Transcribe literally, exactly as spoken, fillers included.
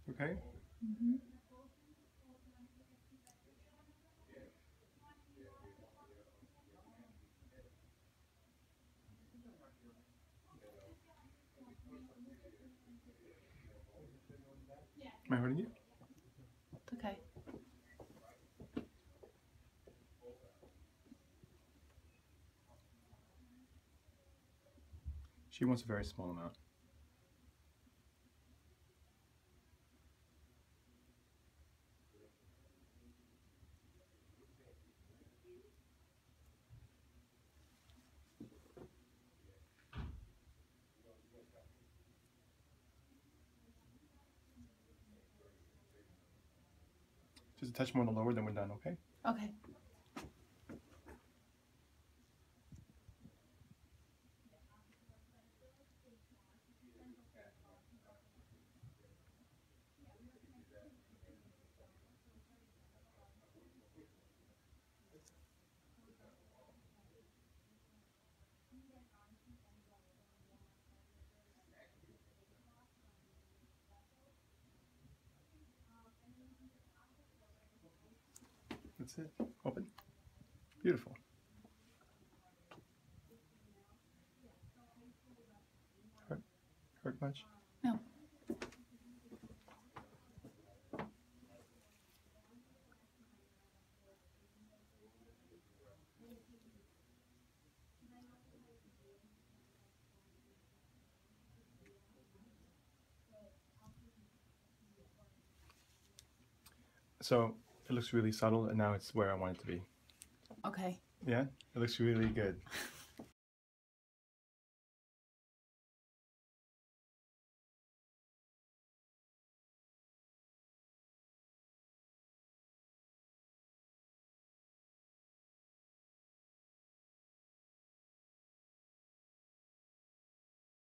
Okay. Mm-hmm. Am I hurting you? It's okay. She wants a very small amount. Just a touch more on the lower, then we're done, okay? Okay. That's it. Open. Beautiful. Hurt? Hurt much? No. So it looks really subtle, and now it's where I want it to be. Okay. Yeah? It looks really good.